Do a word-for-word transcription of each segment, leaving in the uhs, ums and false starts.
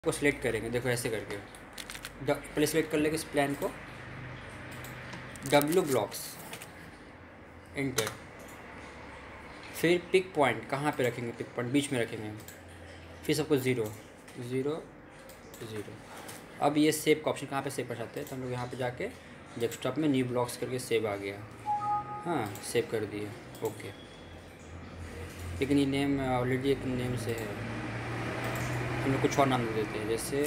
को सिलेक्ट करेंगे, देखो ऐसे करके पहले सिलेक्ट कर लेंगे इस प्लान को, डब्ल्यू ब्लॉक्स इंटर, फिर पिक पॉइंट कहाँ पे रखेंगे, पिक पॉइंट बीच में रखेंगे, फिर सबको ज़ीरो ज़ीरो ज़ीरो। अब ये सेव का ऑप्शन कहाँ पे सेव कर सकते हैं, तो हम लोग यहाँ पे जाके डेस्कटॉप में न्यू ब्लॉक्स करके सेव आ गया, हाँ सेव कर दिए, ओके। लेकिन ये नेम ऑलरेडी एक नेम से है, हम लोग कुछ और नाम दे देते हैं, जैसे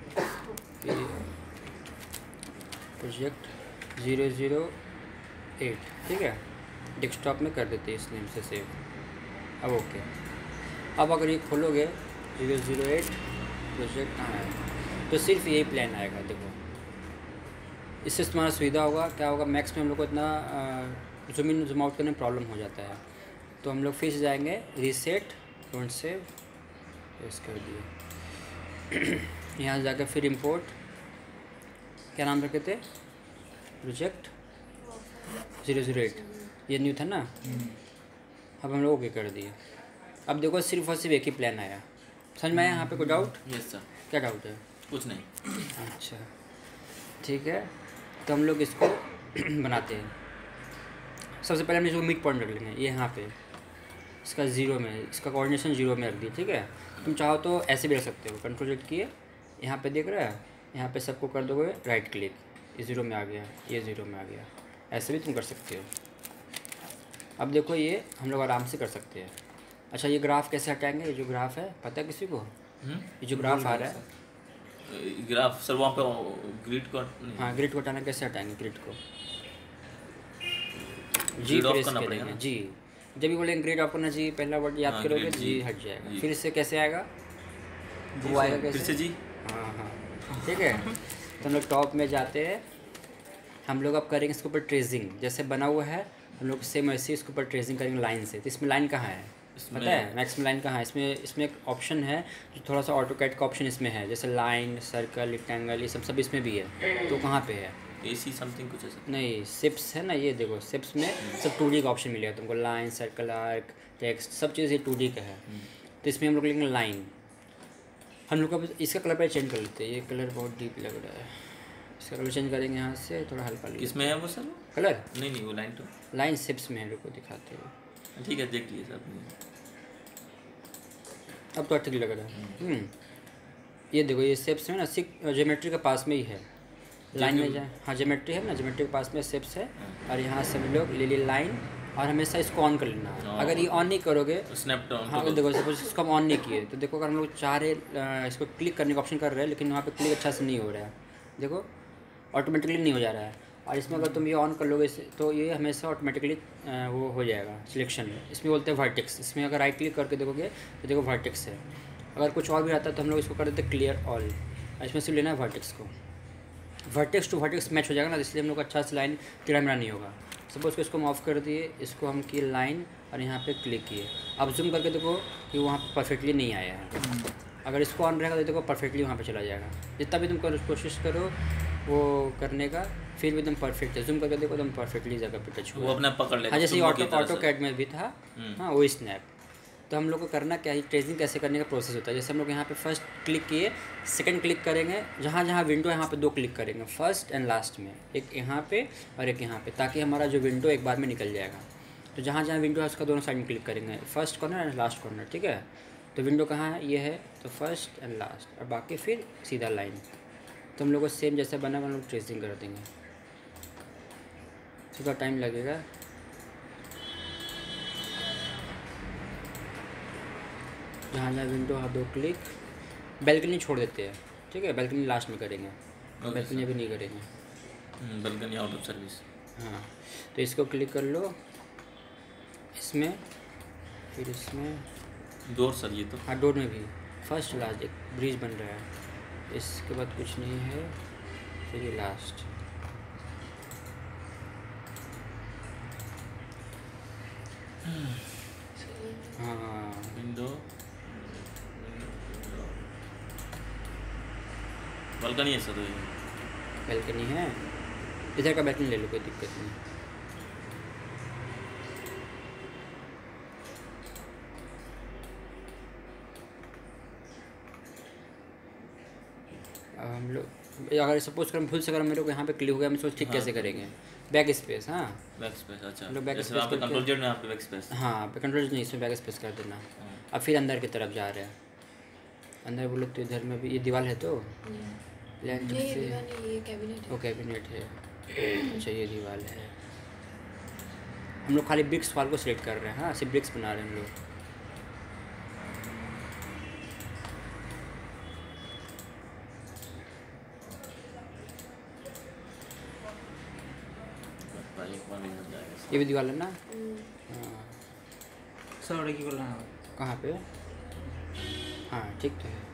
प्रोजेक्ट ज़ीरो ज़ीरो एट, ठीक है, डेस्कटॉप में कर देते हैं इस नेम से सेव। अब ओके, अब अगर ये खोलोगे ज़ीरो ज़ीरो एट प्रोजेक्ट कहाँ है, तो सिर्फ यही प्लान आएगा। देखो इससे तुम्हारा सुविधा होगा, क्या होगा, मैक्स में हम लोग को इतना जूम इन जूम आउट करने में प्रॉब्लम हो जाता है, तो हम लोग फिर से जाएंगे रीसेट डोंट सेव, इस कर दिए यहाँ से जाकर फिर इंपोर्ट, क्या नाम रखे थे, प्रोजेक्ट ज़ीरो ज़ीरो एट, ये न्यू था ना, अब हम लोग ओके कर दिए। अब देखो सिर्फ और सिर्फ एक ही प्लान आया, समझ में आया यहाँ पे कोई डाउट? Yes sir. क्या डाउट है? कुछ नहीं। अच्छा ठीक है, तो हम लोग इसको बनाते हैं। सबसे पहले हम इसको मिड पॉइंट रख लेंगे, ये यहाँ पे इसका ज़ीरो में, इसका कोऑर्डिनेशन ज़ीरो में रख दिए, ठीक है। तुम चाहो तो ऐसे भी रख सकते हो, कंट्रोल जेड किए, यहाँ पे देख रहा है, यहाँ पे सबको कर दोगे राइट क्लिक, ये ज़ीरो में आ गया, ये ज़ीरो में आ गया, ऐसे भी तुम कर सकते हो। अब देखो ये हम लोग आराम से कर सकते हैं। अच्छा ये ग्राफ कैसे हटाएंगे, ये जो ग्राफ है पता है किसी को? ये जो ग्राफ आ रहा है ग्राफ सर, वहाँ पे ग्रिड को, हाँ ग्रिड को हटाना, कैसे हटाएंगे ग्रिड को? जी ग्रिड ऑफ प्रेस करना करेंगे, पड़ेगा। जी जब भी बोलेंगे ग्रिड ऑफ करना, जी पहला वर्ड याद हाँ, करोगे ग्रिड, तो जी, जी हट जाएगा। जी। फिर इससे कैसे आएगा, जी वो आएगा सर, कैसे? फिर से जी। हाँ हाँ ठीक है, तो हम लोग टॉप में जाते हैं, हम लोग अब करेंगे इसके ऊपर ट्रेसिंग, जैसे बना हुआ है हम लोग सेम ऐसे इसके ऊपर ट्रेसिंग करेंगे लाइन से। तो इसमें लाइन कहाँ है पता है, मैक्स में लाइन कहाँ है? इसमें इसमें एक ऑप्शन है जो थोड़ा सा ऑटोकैड का ऑप्शन इसमें है, जैसे लाइन, सर्कल, रेक्टेंगल, ये सब सब इसमें भी है। तो कहाँ पे है? एसी समथिंग कुछ ऐसा नहीं, शिप्स है ना, ये देखो शिप्स में सब टू डी का ऑप्शन मिलेगा तुमको, लाइन, सर्कल, आर्क, टेक्स्ट, सब चीज़ ये टू डी का है। तो इसमें हम लोग लिखेंगे लाइन। हम लोग अब इसका कलर पर चेंज कर लेते हैं, ये कलर बहुत डीप लग रहा है, इसका कलर चेंज करेंगे यहाँ से, थोड़ा हल्का लिखा। किसमें है वो सर? कलर नहीं नहीं, वो लाइन तो लाइन शिप्स में है, रुको दिखाते हैं। ठीक है, देख लिए सर। अब तो ठीक लग रहा है। हम्म, ये देखो ये शेप्स है ना, सिक ज्योमेट्री के पास में ही है, लाइन में जाए, हाँ ज्योमेट्री है ना, ज्योमेट्री के पास में शेप्स है, और यहाँ से हम लोग ले लिए लाइन, और हमेशा इसको ऑन कर लेना है। अगर ये ऑन नहीं करोगे, स्नैप डाउन, हाँ देखो सपोज इसको हम ऑन नहीं किए, तो देखो अगर हम लोग चाह रहे इसको क्लिक करने का ऑप्शन कर रहे हैं, लेकिन वहाँ पे क्लिक अच्छा से नहीं हो रहा है, देखो ऑटोमेटिकली नहीं हो जा रहा है। और इसमें अगर तुम ये ऑन कर लोगे तो ये हमेशा ऑटोमेटिकली वो हो जाएगा सिलेक्शन में। इसमें बोलते हैं वर्टेक्स, इसमें अगर राइट क्लिक करके देखोगे तो देखो वर्टेक्स है। अगर कुछ और भी रहता है तो हम लोग इसको कर देते क्लियर ऑल, इसमें सिर्फ लेना है वर्टेक्स को, वर्टेक्स टू वर्टेक्स मैच हो जाएगा ना, इसलिए हम लोग अच्छा से लाइन टेढ़ा मेढ़ा नहीं होगा। सपोज को इसको हम ऑफ कर दिए, इसको हम किए लाइन और यहाँ पे क्लिक किए, अब जूम करके देखो कि वहाँ पे परफेक्टली नहीं आया है। अगर इसको ऑन रहेगा तो देखो परफेक्टली वहाँ पे चला जाएगा। जितना भी तुम कर, कोशिश करो वो करने का, फिर भी एकदम परफेक्ट है। जूम करके देखो एकदम परफेक्टली जगह पे टच हुआ, वो अपना पकड़ लेगा। हाँ जैसे ऑटो ऑटो कैड में भी था, हाँ वो स्नैप। तो हम लोग को करना क्या है, ट्रेसिंग कैसे करने का प्रोसेस होता है। जैसे हम लोग यहाँ पे फर्स्ट क्लिक किए, सेकंड क्लिक करेंगे, जहाँ जहाँ विंडो है यहाँ पे दो क्लिक करेंगे, फर्स्ट एंड लास्ट में, एक यहाँ पे और एक यहाँ पे, ताकि हमारा जो विंडो एक बार में निकल जाएगा। तो जहाँ जहाँ विंडो है उसका दोनों साइड में क्लिक करेंगे, first corner and last corner, ठीक है। तो विंडो कहाँ है, ये है, तो फर्स्ट एंड लास्ट, और बाकी फिर सीधा लाइन। तो हम लोग को सेम जैसे बना हम लोग ट्रेसिंग कर देंगे, थोड़ा टाइम लगेगा। जहाँ जहाँ विंडो हाँ दो क्लिक, बैल्कनी छोड़ देते हैं, ठीक है, बैल्कनी लास्ट में करेंगे, बैल्कनी अभी नहीं करेंगे, बैल्कनी आउट ऑफ सर्विस। हाँ तो इसको क्लिक कर लो, इसमें फिर इसमें डोर सर, ये तो हाँ डोर में भी फर्स्ट लास्ट एक ब्रिज बन रहा है, इसके बाद कुछ नहीं है, फिर ये लास्ट। हाँ विंडो बालकनी है सर, बैल्कनी है, इधर का बैल्कनी ले लो, कोई दिक्कत नहीं। अब हम लोग अगर सपोज कर भूल से अगर मेरे को यहाँ पे क्लिक हो गया, हम सोच ठीक कैसे करेंगे, बैक स्पेस। हाँ बैक स्पेस, अच्छा हम लोग बैक जैसे स्पेस वहाँ पे करके, कंट्रोल जेड में यहाँ पे बैक स्पेस। हाँ पे कंट्रोल नहीं, इसमें बैक स्पेस कर देना। अब फिर अंदर की तरफ जा रहे हैं, अंदर बोलो तो इधर में भी ये दीवार है तो लैंड नहीं, से दीवार नहीं, ये कैबिनेट है। वो कैबिनेट है। अच्छा ये दीवार है। हम लोग खाली ब्रिक्स वाल को सिलेक्ट कर रहे हैं। हाँ सिर्फ ब्रिक्स बना रहे हैं हम लोग। भाई एक बार मिल जाएगा। ये भी दीवार है ना। हम्म, हाँ सर की बोलना है कहाँ पे? हाँ ठीक तो है।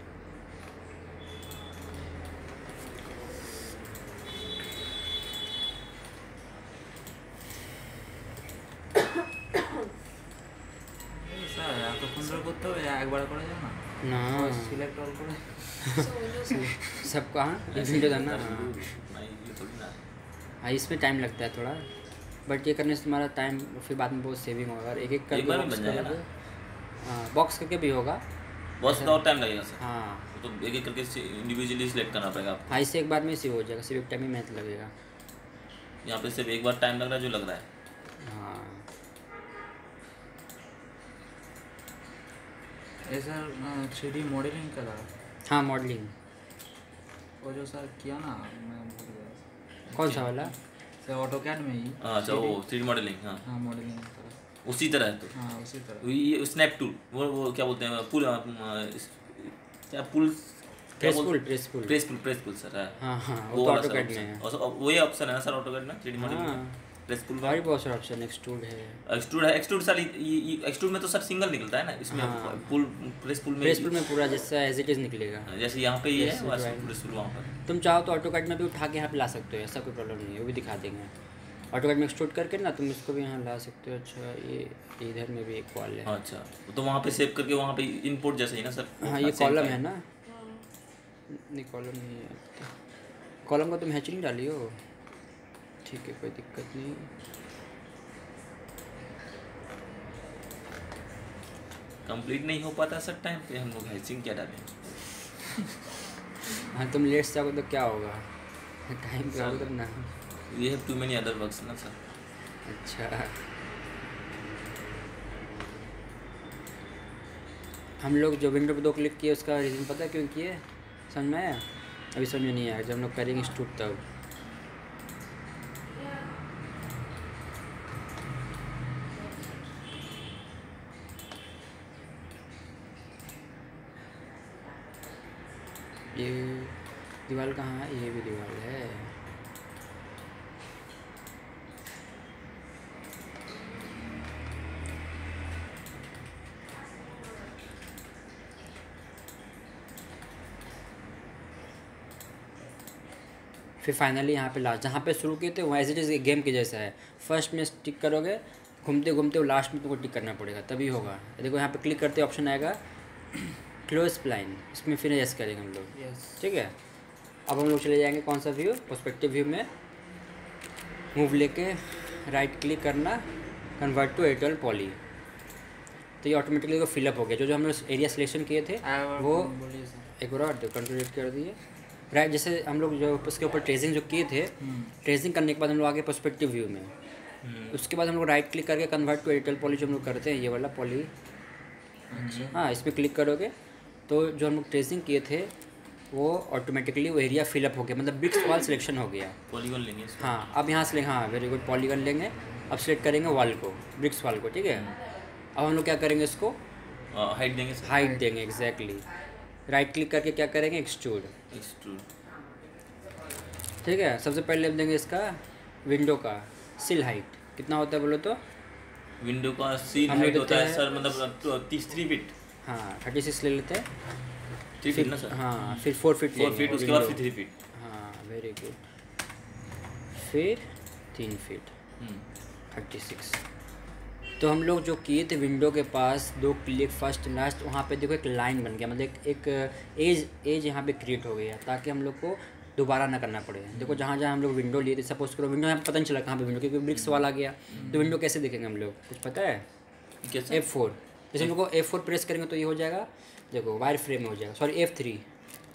স্যার এত সুন্দর করতে হবে একবার করে যাও না ना সিলেক্ট অল করে so window से सब कहाँ ये विंडो था ना। हाँ नहीं ये थोड़ी ना है। हाँ इसमें टाइम लगता है थोड़ा, बट ये करने से तुम्हारा टाइम फिर बाद में बहुत सेविंग होगा। और एक एक एक बार में करके बन जाएगा ना। हाँ बॉक्स करके भी होगा। बहुत ज़्यादा टाइम लगेगा सर, हाँ तो एक एक करके इंडिविजुअली सिलेक्ट करना पड़ेगा आपको। हाँ इससे एक बार में इसी हो जाएगा, सिर्फ एक टाइम ही मेहनत लगेगा। यहाँ पे सिर्फ एक बार टाइम लग रहा है जो लग रहा है। हाँ ये सर थ्री डी मॉडलिंग का था हाँ मॉडलिंग। वो जो सर किया ना मैं भूल गया कौन सा वाला? सर ऑटोकैड में ही हाँ अच्छा वो थ्री डी मॉडलिंग, हाँ हाँ मॉडलिंग का उसी तरह है। तो हाँ उसी तरह ये स्नैप टूल वो वो क्या बोलते हैं पुल, क्या pull, press pull press pull press pull press pull sir है। हाँ हाँ वो वो तो वाला सर ऑटोकैड में option। है। और सर वही ऑप्शन है ना सर ऑटोकैड में थ्री डी मॉडलिंग हाँ में प्रेस पुल और भी बहुत सारे ऑप्शन, एक्सट्रूड है। एक्सट्रूड है। एक्सट्रूड सर ये एक्सट्रूड में तो सर सिंगल निकलता है ना, इसमें हाँ। पुल प्रेस पुल में प्रेस पुल में पूरा जैसा एज इट इज निकलेगा। जैसे यहाँ पे ये है Yes, वैसे right. प्रेस पुल वहाँ पर। तुम चाहो तो ऑटोकैड में भी उठा के यहाँ पे ला सकते हो, ऐसा कोई प्रॉब्लम नहीं है, वो भी दिखा देंगे। ऑटोकैड में एक्सट्रूड करके ना तुम इसको भी यहाँ ला सकते हो। अच्छा ये इधर में भी एक कॉल है। अच्छा तो वहाँ पे सेव करके वहाँ पे इंपोर्ट जैसे ही ना सर। हाँ ये कॉलम है ना। हाँ, नहीं कॉलम नहीं है, कॉलम का तुम हैच नहीं डाली हो। ठीक है कोई दिक्कत नहीं। कंप्लीट नहीं हो पाता सर टाइम पे, हम लोग हैचिंग क्या डालें। हाँ तुम लेट से आओगे तो क्या होगा, टाइम पे आओगे तब ना। We have too many other works ना सर। अच्छा हम लोग जो विंडो पे दो क्लिक किए उसका रीज़न पता है क्यों किए? समझ में आया? अभी समझ में नहीं आया, जब हम लोग करेंगे एक्सट्रूड तब। ये दीवार कहाँ है? ये भी दीवार है। फिर फाइनली यहाँ पे लास्ट जहाँ पे शुरू किए थे वहाँ एज इट इज़ गेम के जैसा है। फर्स्ट में टिक करोगे, घूमते घूमते वो लास्ट में तुमको टिक करना पड़ेगा तभी होगा। देखो यहाँ पे क्लिक करते ऑप्शन आएगा क्लोज स्प्लाइन, इसमें फिर यस करेंगे हम लोग। यस ठीक है अब हम लोग चले जाएंगे कौन सा व्यू, पर्सपेक्टिव व्यू में मूव लेके राइट क्लिक करना, कन्वर्ट टू एयरटेल पॉली। तो ये ऑटोमेटिकली को फिलअप हो गया। जो जो हम लोग एरिया सिलेक्शन किए थे वो बोलिए सर एक बार और कंट्रोल कर दिए राइट। जैसे हम लोग जो उसके ऊपर ट्रेसिंग जो किए थे, ट्रेसिंग करने के बाद हम लोग आगे पर्सपेक्टिव व्यू में, उसके बाद हम लोग राइट क्लिक करके कन्वर्ट टू एयरटेल पॉली जो हम लोग करते हैं, ये वाला पॉली। अच्छा हाँ इस पर क्लिक करोगे तो जो हम लोग ट्रेसिंग किए थे वो ऑटोमेटिकली वो एरिया फिलअप हो गया, मतलब ब्रिक्स वाल सिलेक्शन हो गया। पॉलीगॉन लेंगे इसको। हाँ अब यहाँ से लेंगे, हाँ वेरी गुड, पॉलीगन लेंगे। अब सेलेक्ट करेंगे वॉल को, ब्रिक्स वाल को। ठीक है अब हम लोग क्या करेंगे, इसको हाइट देंगे सर। हाइट देंगे एग्जैक्टली। राइट क्लिक करके क्या करेंगे, एक्सट्रूड। एक्सट्रूड ठीक है सबसे पहले हम देंगे इसका विंडो का सिल हाइट कितना होता है बोलो तो। विंडो का सील हम लोग हाइट होता देते है हैं- सर मतलब तीस थ्री फीट। हाँ थर्टी सिक्स ले लेते हैं। थ्री फीट ना सर। हाँ फिर फोर फीट फोर फीट उसके बाद फिर थ्री फीट। हाँ वेरी गुड, फिर तीन फीट थर्टी सिक्स। तो हम लोग जो किए थे विंडो के पास दो क्लिक फर्स्ट लास्ट, वहाँ पे देखो एक लाइन बन गया, मतलब एक एक एज एज यहाँ पे क्रिएट हो गया ताकि हम लोग को दोबारा ना करना पड़े। देखो जहाँ जहाँ हम लोग विंडो लिए थे, सपोज करो विंडो यहाँ पता नहीं चला कहाँ पे विंडो, क्योंकि ब्रिक्स वाला गया। तो विंडो कैसे देखेंगे हम लोग, कुछ पता है? कैसे? एफ फोर जैसे हम लोग को एफ फोर प्रेस करेंगे तो ये हो जाएगा, देखो वायर फ्रेम में हो जाएगा, सॉरी एफ थ्री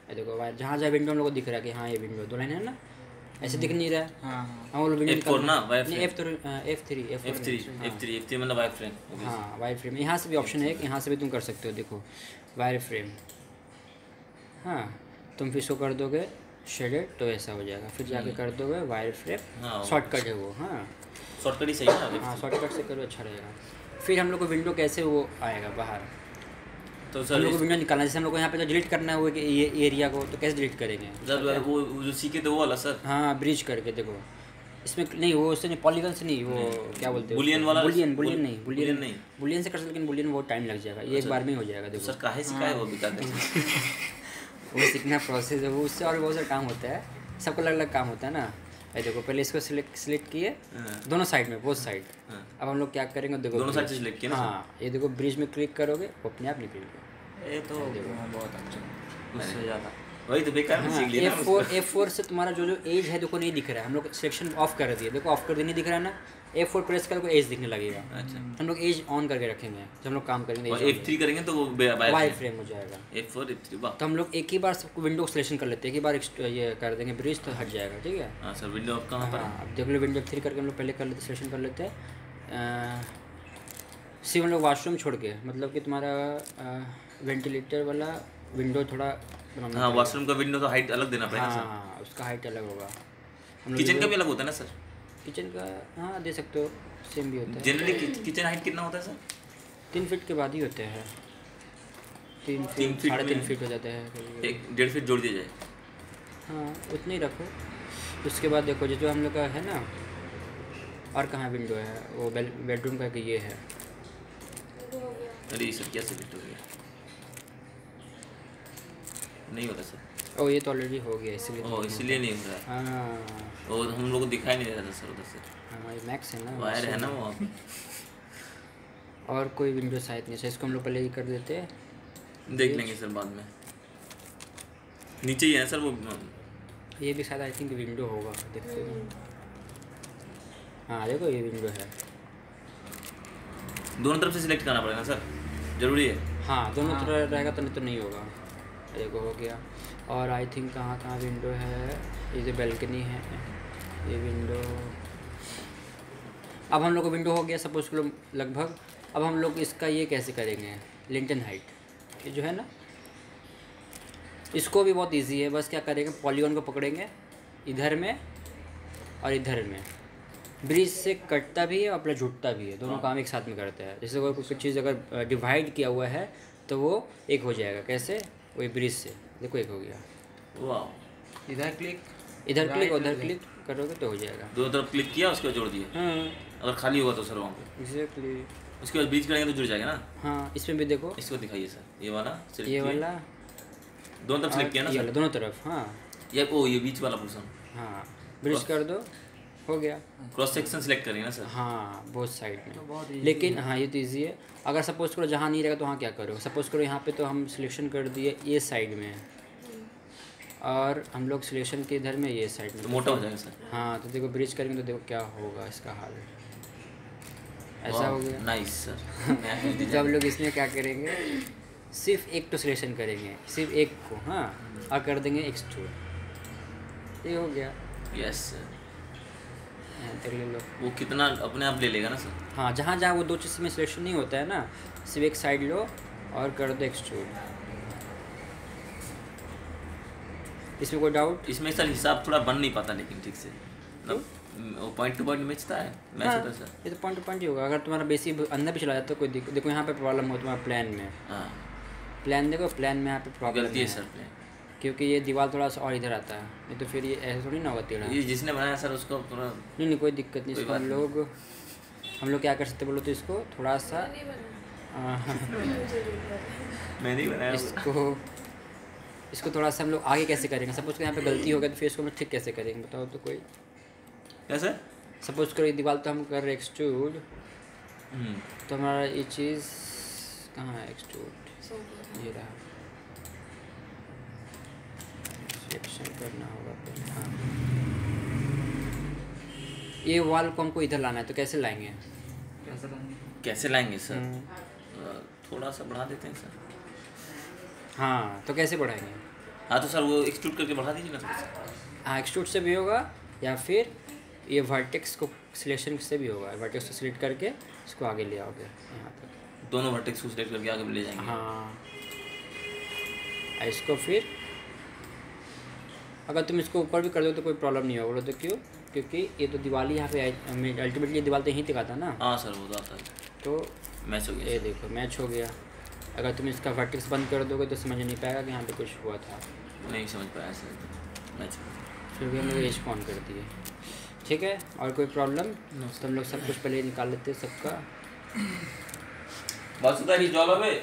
ये देखो वायर जहाँ जहाँ विंडो हम लोग को दिख रहा है कि हाँ ये विंडो दो लाइन है ना, ऐसे दिख नहीं रहा है। हाँ हाँ हाँ वो लोग विंडो एफ फोर ना वायर नहीं frame, F three F three F F three F three F three मतलब वायर फ्रेम। हाँ वायर फ्रेम यहाँ से भी ऑप्शन है कि यहाँ से भी तुम कर सकते हो। देखो वायर फ्रेम, हाँ तुम फिर इसको कर दोगे शेडेड तो ऐसा हो जाएगा, फिर जाके कर दोगे वायर फ्रेम, हाँ शॉर्टकट है वो। हाँ शॉर्टकट ही सही है ना। हाँ शॉर्टकट से करो अच्छा रहेगा। फिर हम लोग को विंडो कैसे वो आएगा बाहर, तो हम सर लोग को विंडो निकालना है। जैसे हम लोग को यहाँ पे जो डिलीट करना है वो ये एरिया को, तो कैसे डिलीट करेंगे? सर वो वो जो सीखे थे वो वाला सर, हाँ ब्रिज करके देखो इसमें नहीं, वो उससे नहीं पॉलीगन से नहीं, वो क्या बोलते हैं बुलियन वाला, बुलियन बुलियन नहीं बुलियन बुलियन नहीं, बुलियन से कर सकते लेकिन बुलियन बहुत टाइम लग जाएगा, ये एक बार में ही हो जाएगा। देखो सर काहे सिखाए वो भी करते हैं। वो सीखना प्रोसेस है, वो उससे और बहुत सारा काम होता है, सबका अलग अलग काम होता है ना। ये देखो पहले इसको सिलेक्ट सिलेक्ट किए दोनों साइड में, बोथ साइड। अब हम लोग क्या करेंगे देखो, दोनों साइड से सिलेक्ट किए ना। हाँ ये देखो ब्रिज में क्लिक करोगे वो अपने आप निकलेगा। ये तो बहुत अच्छा, उससे ज़्यादा वही तो बेकार में सीख लिया ना। एफ फोर एफ फोर से तुम्हारा जो जो एज है देखो नहीं दिख रहा है, हम लोग सिलेक्शन ऑफ कर दिए, देखो ऑफ कर दिए नहीं दिख रहा है ना। एफ फोर प्रेस करोगे एज दिखने लगेगा। अच्छा हम लोग एज ऑन करके रखेंगे जब हम लोग काम करेंगे, और एफ थ्री करेंगे तो वो वायर फ्रेम हो जाएगा। एफ फोर एफ थ्री वाह। तो हम लोग एक ही बार सबको विंडो सिलेक्शन कर लेते हैं, एक ही बार extrude ये कर देंगे ब्रिज तो हट जाएगा। ठीक है हाँ सर विंडो अब कहाँ पर है? हाँ अब देख लो विंडो थ्री करके हम लोग पहले कर लेते सिलेक्शन कर लेते हैं। सिर्फ हम लोग वाशरूम छोड़ के, मतलब कि तुम्हारा वेंटिलेटर वाला विंडो थोड़ा बनाना हाँ पड़ेगा। वॉशरूम का विंडो तो हाइट अलग देना पड़ेगा सर। हाँ उसका हाइट अलग होगा। हम लोग किचन का भी अलग होता है ना सर? किचन का हाँ दे सकते हो, सेम भी होता है। जनरली किचन हाइट कितना होता है सर? तीन फीट के बाद ही होते हैं, तीन तीन फीट फीट साढ़े तीन में- फीट हो जाते हैं कभी-कभी। एक डेढ़ फीट जोड़ दिया जाए। हाँ उतने ही रखो। उसके बाद देखो जो जो हम लोग का है ना, और कहाँ विंडो है, वो बेडरूम का कि ये है। अरे सर कैसे फिट हो गया? नहीं होता सर। ओ ये तो ऑलरेडी हो गया इसलिए तो ओह नहीं इसलिए नहीं हो रहा है। होता। हाँ और हम लोग को दिखाई नहीं दे रहा था सर उधर से। हाँ ये मैक्स है ना, वायर है ना वहाँ पे। और कोई विंडो शायद नहीं है, इसको हम लोग पहले ही कर देते हैं। देख लेंगे सर बाद में। नीचे ही है सर वो। ये भी शायद आई थिंक विंडो होगा, देखते हैं। हाँ देखो ये विंडो है। दोनों तरफ से सिलेक्ट करना पड़ेगा सर, जरूरी है। हाँ दोनों तरह रहेगा तो नहीं तो नहीं होगा। देखो हो गया। और आई थिंक कहाँ कहाँ विंडो है, ये जो बैल्कनी है ये विंडो। अब हम लोग को विंडो हो गया सपोज करो लगभग। अब हम लोग इसका ये कैसे करेंगे, लिंटन हाइट, ये जो है ना इसको भी बहुत इजी है। बस क्या करेंगे, पॉलीगॉन को पकड़ेंगे इधर में और इधर में, ब्रिज से कटता भी है और प्लस जुटता भी है, दोनों काम एक साथ में करता है। जैसे कोई कुछ चीज़ अगर डिवाइड किया हुआ है तो वो एक हो जाएगा, कैसे, वही ब्रिज से। देखो एक हो गया, वाह। इधर क्लिक, इधर क्लिक Right, उधर इधर। क्लिक करोगे तो हो जाएगा। दोनों तरफ क्लिक किया उसके बाद जोड़ दिए। हाँ अगर खाली होगा तो सर वहाँ पे एग्जैक्टली। उसके बाद बीच करेंगे तो जुड़ जाएगा ना। हाँ इसमें भी देखो, इसको दिखाइए सर, ये वाला select ये किए। वाला दोनों तरफ और सिलेक्ट किया ना ये सर? वाला दोनों तरफ। हाँ ये ओ ये बीच वाला पोर्शन हाँ ब्रिज कर दो, हो गया। क्रॉस सेक्शन सिलेक्ट करेंगे ना सर? हाँ बोथ साइड में। बहुत easy लेकिन हाँ ये तो ईजी है। अगर सपोज करो जहाँ नहीं रहेगा तो वहाँ क्या करो, सपोज करो यहाँ पे तो हम सिलेक्शन कर दिए ये साइड में, और हम लोग सिलेक्शन के इधर में ये साइड में, तो मोटा हो जाएगा सर। हाँ तो देखो ब्रिज करेंगे तो देखो क्या होगा इसका हाल, ऐसा हो गया। Nice sir. तो हम लोग इसमें क्या करेंगे, सिर्फ एक तो सिलेक्शन करेंगे, सिर्फ एक को, हाँ और कर देंगे एक्सट्रूड, ये हो गया। Yes sir. यहाँ तक ले लो। वो कितना अपने आप ले लेगा ना सर? हाँ जहाँ जहाँ वो दो चीज़ में सिलेक्शन नहीं होता है ना, सिर्फ एक साइड लो और कर दो एक्सट्रूड। इसमें कोई डाउट? इसमें सर हिसाब थोड़ा बन नहीं पाता लेकिन ठीक से, मतलब वो पॉइंट टू पॉइंट मैचता है, मैच हाँ, होता है सर। ये तो पॉइंट टू पॉइंट ही होगा। अगर तुम्हारा बेसी अंदर भी चला जाता है तो कोई दिक्कत, देखो यहाँ पे प्रॉब्लम हो तुम्हारा प्लान में, हाँ प्लान देखो प्लान में यहाँ पे प्रॉब्लम गलती है है सर प्लेन। क्योंकि ये दीवार थोड़ा सा और इधर आता है, नहीं तो फिर ये ऐसे थोड़ी ना होगा टेढ़ा। ये जिसने बनाया सर उसको पूरा। नहीं नहीं कोई दिक्कत नहीं, कोई इसको हम बात लोग हम लोग क्या कर सकते बोलो तो इसको थोड़ा सा आ, मैं नहीं बनाया वो। इसको इसको थोड़ा सा हम लोग आगे कैसे करेंगे, सपोज यहाँ पे गलती हो गई तो फिर इसको हम लोग ठीक कैसे करेंगे बताओ तो कोई। क्या सर? सपोज करो ये दीवार तो हम कर रहे एक्सट्रूड, हम्म, तो हमारा ये चीज़ कहाँ है, एक्सट्रूड ये रहा, सिलेक्शन करना होगा पहले। हाँ ये वॉल को हमको इधर लाना है तो कैसे लाएंगे? कैसे लाएंगे? कैसे लाएंगे सर? हम्म, अ, थोड़ा सा बढ़ा देते हैं सर। हाँ तो कैसे बढ़ाएंगे? हाँ तो सर वो एक्सट्रूड करके बढ़ा दीजिए ना थोड़ा सा। हाँ एक्सट्रूड से भी होगा या फिर ये वर्टेक्स को सिलेक्शन से भी होगा। वर्टेक्स को सिलेक्ट करके इसको आगे ले आओगे यहाँ तक। दोनों वर्टेक्स को सिलेक्ट करके आगे ले जाएंगे। हाँ इसको फिर अगर तुम इसको ऊपर भी कर दो तो कोई प्रॉब्लम नहीं होगा। बोलो तो क्यों? क्योंकि ये तो दिवाली यहाँ पे अल्टीमेटली दिवाली तो यहीं दिखाता ना। हाँ सर वो तो आता है। तो मैच हो गया। ये देखो मैच हो गया। अगर तुम इसका वर्टेक्स बंद कर दोगे तो समझ नहीं पाएगा कि यहाँ पे कुछ हुआ था। नहीं समझ पाया सर, मैच फिर भी हम लोग एज ऑन कर दिए। ठीक है, और कोई प्रॉब्लम? तो हम लोग सब कुछ पहले निकाल लेते हैं सबका। बासुदा की जॉब है।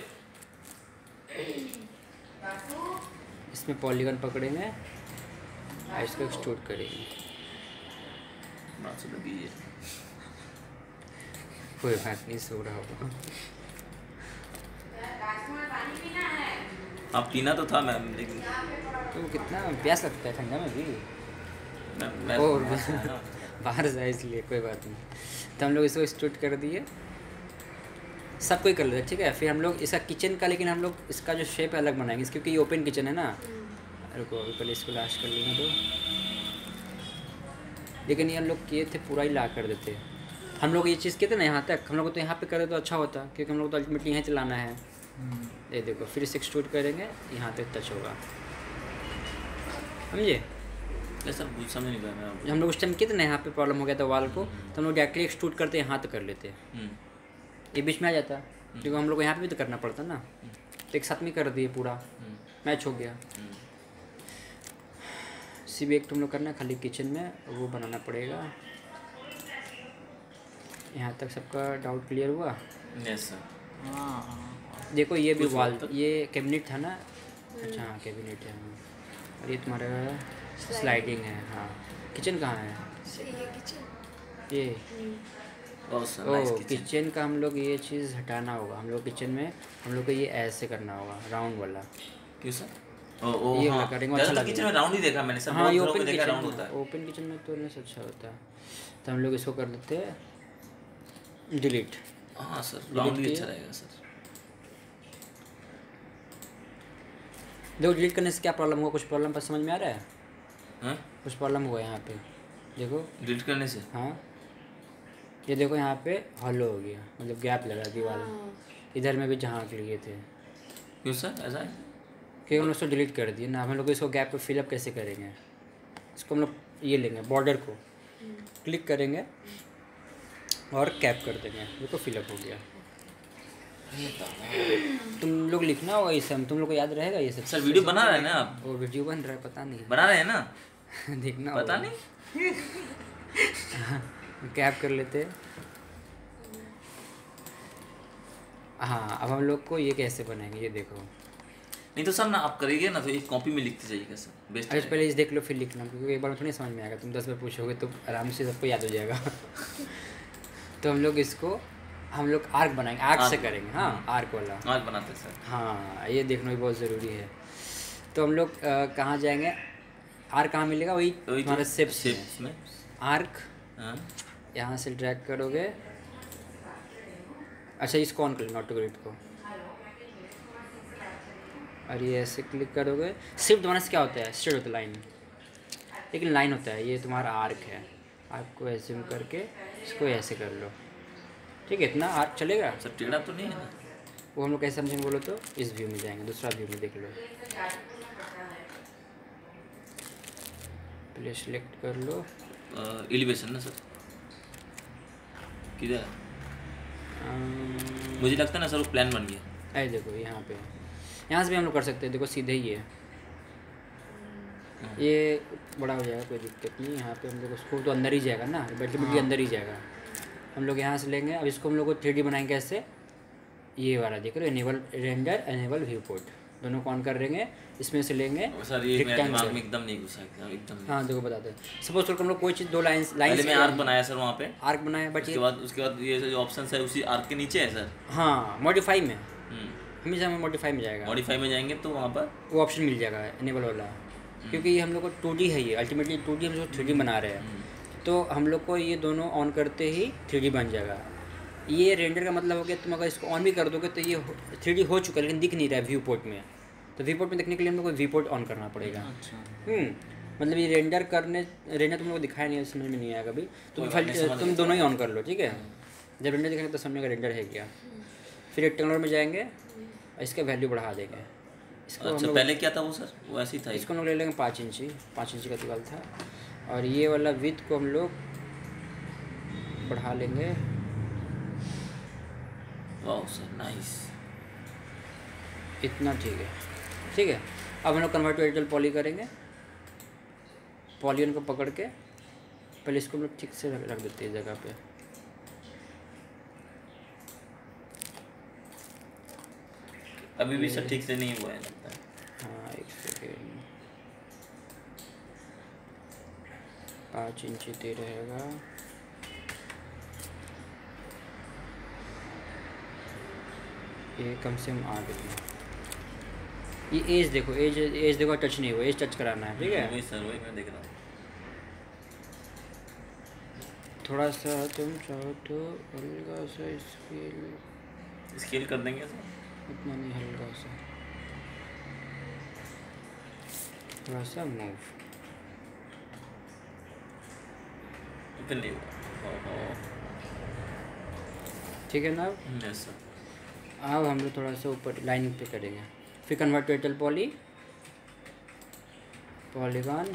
इसमें पॉलीगन पकड़ेंगे और इसको एक्सट्रूड करेंगे। बासुदा की कोई बात नहीं, सो रहा होगा। हाँ पीना तो था मैम, लेकिन तो कितना प्यास लगता है ठंडा में भी। मैं, मैं और बाहर जाए इसलिए कोई बात नहीं। तो हम लोग इसको एक्सट्रूड कर दिए, सब कोई कर लेते हैं। ठीक है, फिर हम लोग इसका किचन का, लेकिन हम लोग इसका जो शेप अलग बनाएंगे क्योंकि ये ओपन किचन है ना। रुको अभी पहले इसको लास्ट कर लेना दो। लेकिन ये हम लोग किए थे पूरा ही ला कर देते। हम लोग ये चीज़ किए थे ना यहाँ तक, हम लोग तो यहाँ पे करे तो अच्छा होता क्योंकि हम लोग तो अल्टीमेटली यहाँ चलाना है। ये देखो फिर इसे एक्सट्रूड करेंगे, यहाँ तक टच होगा, समझे? सर कुछ समझ नहीं पाया मैं। हम लोग उस टाइम कितने यहाँ पे प्रॉब्लम हो गया था वाल को, तो हम लोग डायरेक्टली एक्सट्रूड करते यहाँ तक कर लेते। ये बीच में आ जाता क्योंकि हम लोग को यहाँ पे भी तो करना पड़ता ना। तो एक साथ में कर दिए, पूरा मैच हो गया। सी भी एक तुम लोग करना खाली किचन में, वो बनाना पड़ेगा। यहाँ तक सबका डाउट क्लियर हुआ? Yes sir. हाँ देखो ये भी वाल, ये कैबिनेट था ना। अच्छा हाँ कैबिनेट है। और ये तुम्हारा स्लाइडिंग है। हाँ किचन कहाँ है? ये किचन। ये oh sir oh nice kitchen का हम लोग ये चीज़ हटाना होगा। हम लोग किचन में हम लोग को ये ऐसे करना होगा, राउंड वाला। क्यों सर? ओ ओ ये हाँ, वाला करेंगे, ज़्यादातर अच्छा किचन में लगेगा। राउंड ही देखा मैंने सर। हाँ ये बहुत घरों ओपन में देखा किचन राउंड होता में, है। ओपन किचन में तो नहीं अच्छा होता है। तो हम लोग इसको कर देते हैं डिलीट। हाँ सर राउंड ही अच्छा रहेगा सर। देखो डिलीट करने से क्या प्रॉब्लम हुआ? कुछ प्रॉब्लम पर समझ में आ रहा है? हाँ कुछ प्रॉब्लम हुआ यहाँ पे, देखो। डिलीट करने से? हाँ ये देखो यहाँ पे हॉलो हो गया, मतलब गैप लगा दीवार में। इधर में भी जहाँ लिए थे। क्यों सर ऐसा है? क्योंकि हम लोग उसको डिलीट कर दिए ना। हम लोग इसको गैप पे फिलअप कैसे करेंगे? इसको हम लोग ये लेंगे, बॉर्डर को क्लिक करेंगे और कैप कर देंगे, देखो फिलअप हो गया। तुम लोग लिखना होगा ये सब, तुम लोग को याद रहेगा ये सब। सर वीडियो बना रहे हैं ना आप? वो वीडियो बन रहा है, पता नहीं बना रहे हैं ना? देखना पता होगा। नहीं। कैप कर लेते। हाँ अब हम लोग को ये कैसे बनाएंगे, ये देखो। नहीं तो सर ना आप करिए ना तो एक कॉपी में लिखते जाइएगा सर, बेस्ट अरे पहले इस देख लो फिर लिखना, क्योंकि एक बार में थोड़ी समझ में आएगा। तुम दस बार पूछोगे तो आराम से सबको याद हो जाएगा। तो हम लोग इसको हम लोग आर्क बनाएंगे, आर्क से करेंगे। हाँ आर्क वाला आज बनाते हैं सर। हाँ ये देखना भी बहुत ज़रूरी है। तो हम लोग कहाँ जाएंगे? आर्क कहाँ मिलेगा? वही हमारे शेप्स में आर्क। यहाँ से ड्रैग करोगे। अच्छा इसको ऑन कर लेना, ऑटो ग्रिड को। और ये ऐसे क्लिक करोगे। शिफ्ट दबाने से क्या होता है? स्ट्रेट होता है लाइन, लेकिन लाइन होता है। ये तुम्हारा आर्क है। आर्क को ऐसे में करके इसको ऐसे कर लो, ठीक है? इतना आर्क चलेगा सर टेढ़ा तो नहीं है ना? वो हम लोग कैसे समझेंगे बोलो तो? इस व्यू में जाएंगे, दूसरा व्यू में देख लो। पहले सिलेक्ट कर लो एलिवेशन ना सर, किधर? अम्म, मुझे लगता है ना सर वो प्लान बन गया। ऐ देखो यहाँ पे, यहाँ से भी हम लोग कर सकते हैं। देखो सीधे ही है, ये बड़ा हो जाएगा, कोई दिक्कत नहीं। यहाँ पे हम लोग उसको तो अंदर ही जाएगा ना, अल्टीमेटली अंदर ही जाएगा। हम लोग यहाँ से लेंगे। अब इसको हम लोग को थ्री डी बनाएंगे कैसे? ये वाला देख रहे हो, enable render, enable viewport, दोनों को ऑन कर देंगे। इसमें से लेंगे सर ये मेरे दिमाग में एकदम नहीं घुसा एकदम नहीं। हाँ देखो बताते हैं। सपोज करो हम लोग कोई चीज़ दो लाइन लाइन पहले मैं आर्क बनाया सर वहाँ पे, आर्क बनाया, बट उसके बाद उसके बाद ये जो ऑप्शन है उसी आर्क के नीचे है सर। हाँ मॉडिफाई में, हमेशा हमें मॉडिफाई में जाएगा। मॉडिफाई में जाएंगे तो वहाँ पर वो ऑप्शन मिल जाएगा एनेबल वाला, क्योंकि ये हम लोग को टू डी है। ये अल्टीमेटली टू डी हम लोग थ्री डी बना रहे हैं, तो हम लोग को ये दोनों ऑन करते ही थ्री डी बन जाएगा। ये रेंडर का मतलब हो गया, तुम अगर इसको ऑन भी कर दोगे तो ये थ्री डी हो चुका है, लेकिन दिख नहीं रहा है व्यू पोर्ट में। तो वी पोर्ट में देखने के लिए हम लोग को वी पोर्ट ऑन करना पड़ेगा। अच्छा हम्म मतलब ये रेंडर करने रेंडर तुम लोग को दिखाया नहीं है, समझ में नहीं आएगा अभी। तुम कोई बात नहीं, खाली समझ तुम गया। दोनों ही ऑन कर लो, ठीक है। जब रेंडर दिखाएंगे तो समझेगा रेंडर है क्या। फिर रेक्टेंगुलर में जाएंगे, इसका वैल्यू बढ़ा देंगे। इसको हम अच्छा लोग पहले क्या था वो सर, वो ऐसे ही था। इसको हम लोग ले लेंगे पाँच इंची पाँच इंची का दीवार था। और ये वाला विथ को हम लोग बढ़ा लेंगे। वाह सर नाइस। इतना ठीक है, ठीक है। अब हम लोग कन्वर्ट टू डिजिटल पॉली करेंगे। पॉलीगन को पकड़ के पहले इसको हम लोग ठीक से रख रख देते हैं जगह पे। अभी भी सर ठीक से नहीं हुआ है लगता है। हाँ एक सेकेंड, पाँच इंची दे रहेगा। ये कम से कम आगे में। ये एज देखो, एज एज देखो टच नहीं हुआ, एज टच कराना है, ठीक है। वही सर वही मैं देख रहा हूँ। थोड़ा सा तुम चाहो तो हल्का सा स्केल, स्केल कर देंगे सर। इतना नहीं, हल्का सा थोड़ा सा मूव, फिर नहीं हुआ। ठीक है ना। Yes sir. अब हम लोग थोड़ा सा ऊपर लाइनिंग पे करेंगे। फिर convert to digital poly, polygon,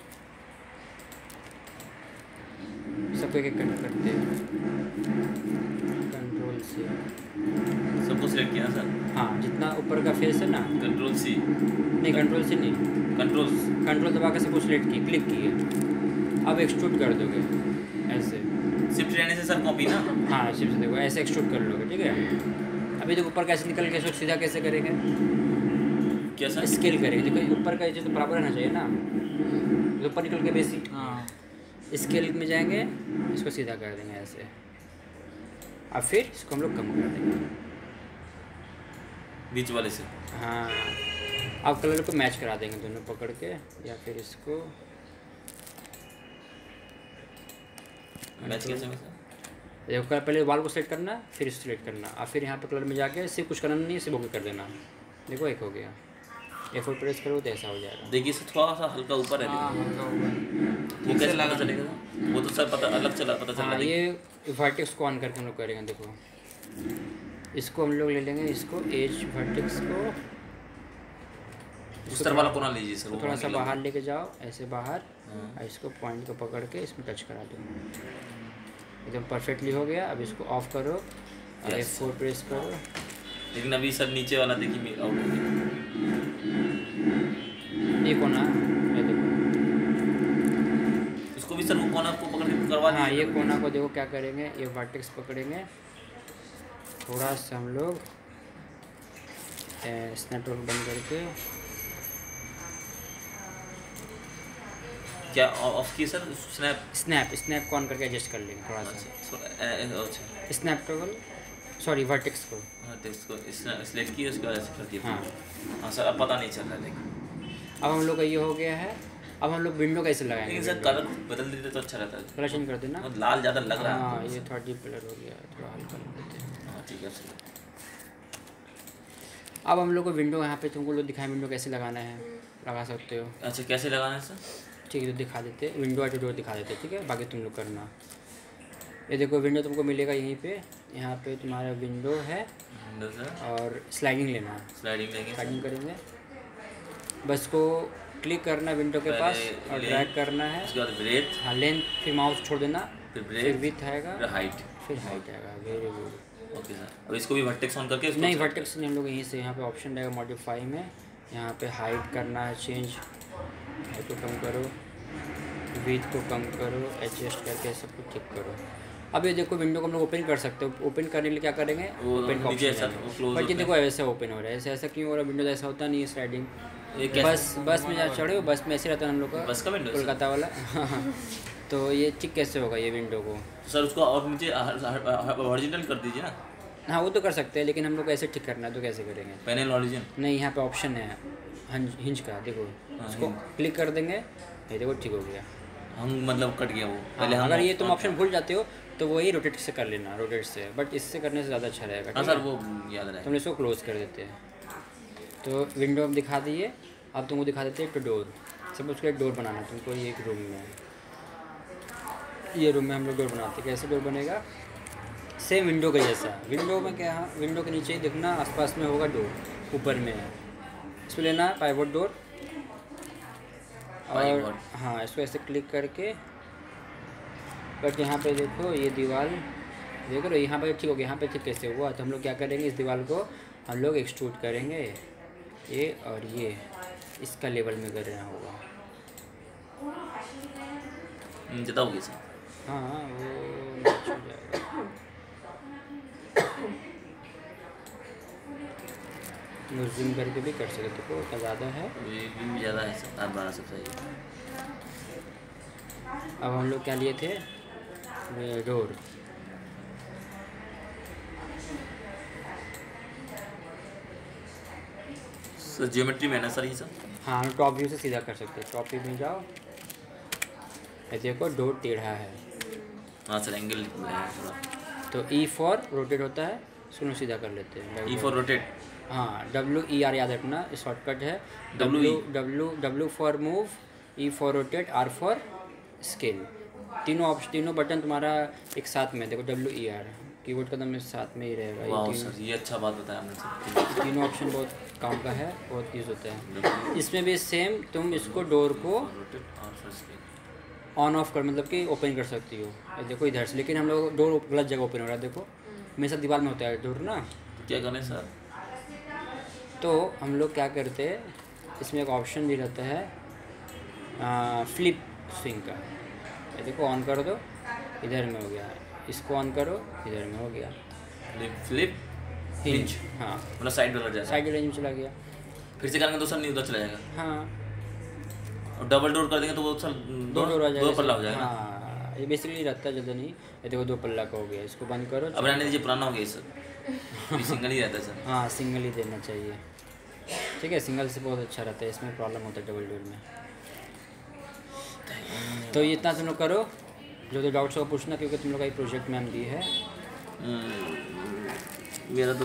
सबको एक एक करके करते हैं कंट्रोल से। सबको सिलेक्ट किया सर। हाँ जितना ऊपर का फेस है ना, कंट्रोल सी, नहीं कंट्रोल से नहीं, कंट्रोल कंट्रोल दबा के सबको सिलेक्ट की, क्लिक किए। अब एक्सट्रूड कर दोगे ऐसे। शिफ्ट रहने से सर कॉपी ना। हाँ शिफ्ट से देखो ऐसे एक्सट्रूड कर लोगे, ठीक है। अभी देखो ऊपर कैसे निकल के इसको सीधा कैसे करेंगे, क्या सर? स्केल करेंगे। देखो ऊपर का चीज़ तो बराबर रहना चाहिए ना, तो ऊपर निकल के बेसी। हाँ स्केल में जाएंगे, इसको सीधा कर देंगे ऐसे। अब फिर इसको हम लोग कम कर देंगे बीच वाले से। हाँ अब कलर को मैच करा देंगे दोनों पकड़ के, या फिर इसको मैच कैसे में सर? देखो कलर पहले वाल को सेलेक्ट करना, फिर इसको सेलेक्ट करना, और फिर यहाँ पे कलर में जाके सिर्फ कुछ करना नहीं, सिर्फ ओके कर देना। देखो एक हो गया। ए फोर प्रेस करो तो ऐसा हो जाएगा। देखिए सर थोड़ा सा हल्का ऊपर है हाँ लेकिन हल्का ऊपर। वो कैसे लगा चलेगा सर? वो तो सर पता अलग चला पता चला हाँ देखिए। ये वर्टेक्स को ऑन करके हम लोग करेंगे। देखो इसको हम लोग ले लेंगे, इसको एज वर्टेक्स को उस तरफ वाला कोना लीजिए सर। वो थोड़ा सा नीला। बाहर लेके जाओ, ऐसे बाहर, हाँ। और इसको पॉइंट को पकड़ के इसमें टच करा दो। एकदम परफेक्टली हो गया। अब इसको ऑफ करो और एफ Yes. फोर प्रेस करो। लेकिन अभी सर नीचे वाला देखिए आउट हो गया। ये कोना, ये देखो। इसको भी सर वो कोना को पकड़ के करवा हाँ दीजिए। ये कोना को देखो क्या करेंगे, ये वर्टेक्स पकड़ेंगे, थोड़ा सा हम लोग स्नैप टूल बंद करके क्या ऑफ की सर स्नैप? स्नैप स्नैप को ऑन करके एडजस्ट कर लेंगे थोड़ा सा। अच्छा अच्छा स्नैप टॉगल, सॉरी वर्टेक्स को। हाँ टेक्स्ट को सिलेक्ट किया उसके बाद ऐसे कर दिया। हाँ हाँ सर अब पता नहीं चल रहा है लेकिन अब हम लोग का ये हो गया है। अब हम लोग विंडो कैसे लगाएंगे? लेकिन सर कलर बदल देते तो अच्छा रहता है। कलर चेंज कर देना। बहुत लाल ज़्यादा लग रहा है। हाँ ये थोड़ा डीप कलर हो गया, थोड़ा हल्का लग देते हैं। हाँ ठीक है सर। अब हम लोग को विंडो यहाँ पे तुमको लोग दिखाएं विंडो कैसे लगाना है, लगा सकते हो। अच्छा कैसे लगाना है सर? ठीक है तो दिखा देते, विंडो एटीट्यूड दिखा देते, ठीक है। बाकी तुम लोग करना। ये देखो विंडो तुमको मिलेगा यहीं पे, यहाँ पे तुम्हारा विंडो है विंडो सर और स्लाइडिंग लेना है। स्लाइडिंग लेंगे सर। स्लाइडिंग करेंगे, बस को क्लिक करना विंडो के पास पहले और लेंथ, ड्रैग करना है। उसके बाद ब्रेथ, हाँ लेंथ, फिर माउस छोड़ देना, फिर फिर ब्रेथ, विथ आएगा, फिर हाइट। फिर हाइट आएगा। Very good. ओके सर अब इसको भी वर्टेक्स ऑन करके इसको नहीं select वर्टेक्स नहीं, हम लोग यहीं से यहाँ पे ऑप्शन रहेगा मॉडिफाई में, यहाँ पे हाइट करना है चेंज, हाइट को कम करो, विथ को कम करो, एडजस्ट करके सबको ठीक करो। अब ये देखो विंडो को हम लोग ओपन कर सकते हो। ओपन करने के लिए क्या करेंगे, वो ओपन का नीचे ऑप्शन ऐसा- वो close बट ये होता है। देखो ऐसा ओपन हो रहा है, ऐसा ऐसा क्यों हो रहा है? विंडो ऐसा होता नहीं है स्लाइडिंग। ये कैसे- बस बस में जहाँ चढ़े हो, बस में ऐसे रहता है हम लोग का, बस का window है, कोलकाता वाला। तो ये ठीक कैसे होगा ये विंडो को? सर उसको और नीचे ओरिजिनल कर दीजिए ना। हाँ वो तो कर सकते हैं, लेकिन हम लोग को ऐसे ठीक करना है तो कैसे करेंगे? Panel origin. नहीं यहाँ पे ऑप्शन है हंज हिंज का, देखो हाँ, उसको हिंज। क्लिक कर देंगे, ये देखो ठीक हो गया। हम मतलब कट गया वो हाँ, हम अगर ये तुम on- ऑप्शन भूल जाते हो तो वही रोटेट से कर लेना, रोटेट से, बट इससे करने से ज़्यादा अच्छा रहेगा। हाँ ठीक सर है? वो याद रहे। तो हम इसको क्लोज कर देते हैं। तो विंडो हम दिखा दिए, अब तुमको दिखा देते हैं एक डोर। सब उसका एक डोर बनाना है तुमको, ये एक रूम में, ये रूम में हम लोग डोर बनाते हैं। कैसे डोर बनेगा? सेम विंडो का जैसा। विंडो में क्या है, विंडो के नीचे ही देखना आसपास में होगा डोर, ऊपर में है, इसको लेना है पाइवोट डोर। और हाँ, इसको ऐसे क्लिक करके, बट यहाँ पे देखो ये दीवार देखो लो, यहाँ पे ठीक हो गया, यहाँ पे ठीक कैसे हुआ? तो हम लोग क्या करेंगे, इस दीवार को हम लोग एक्सट्रूड करेंगे, ये और ये इसका लेवल में कर रहे होगा। ज़्यादा होगी सर। हाँ वो मैच हो जाएगा। जूम करके भी कर सकते हो, तो ज़्यादा है, ये भी ज़्यादा है सर, आप बारह सब सही है। अब हम लोग क्या लिए थे, डोर। सर ज्योमेट्री में है ना सर ये सब? हाँ, हम टॉप व्यू से सीधा कर सकते हैं। टॉप व्यू में जाओ, ये देखो डोर टेढ़ा है। हाँ सर, एंगल है थोड़ा। तो ई फॉर रोटेट होता है, इसको हम सीधा कर लेते हैं। E for rotate. हाँ, डब्ल्यू ई आर याद रखना, शॉर्टकट है। W W E। W W for move, E for rotate, R for scale. तीनों ऑप्शन, तीनों बटन तुम्हारा एक साथ में, देखो डब्ल्यू ई आर कीबोर्ड का दम साथ में ही रहेगा। वाह ये सर, ये अच्छा बात बताया आपने सर। तीनों ऑप्शन बहुत काम का है, बहुत यूज़ होता है। इसमें भी सेम, तुम इसको डोर को रोटेट और फिर स्केल ऑन ऑफ कर, मतलब कि ओपन कर सकती हो। ये देखो इधर से, लेकिन हम लोग डोर गलत जगह ओपन हो रहा है। देखो हमेशा दीवार में होता है डोर ना, तो क्या करें सर? तो हम लोग क्या करते हैं, इसमें एक ऑप्शन भी रहता है फ्लिप स्विंग का। ये देखो ऑन कर दो, इधर में हो गया, इसको ऑन करो, इधर में हो गया। फ्लिप हिंज, हाँ, मतलब साइड वाला जाएगा। साइड रेंज में चला गया। फिर से करेंगे तो सर नहीं उधर चला जाएगा। हाँ, और डबल डोर कर देंगे तो वो सर दो डोर आ जाएगा, दो पल्ला हो जाएगा। हाँ, ये बेसिकली रहता है ज़्यादा नहीं। ये देखो दो पल्ला का हो गया, इसको बंद करो। अब रहने दीजिए, पुराना हो गया सर, सिंगल ही रहता है सर। हाँ, सिंगल ही देना चाहिए, ठीक है। सिंगल से बहुत अच्छा रहता है, इसमें प्रॉब्लम होता है डबल डोर में। तो ये इतना तुम लोग करो, जो तो डाउट्स हो पूछना, क्योंकि तुम लोग का ये प्रोजेक्ट में हम दी है। मेरा तो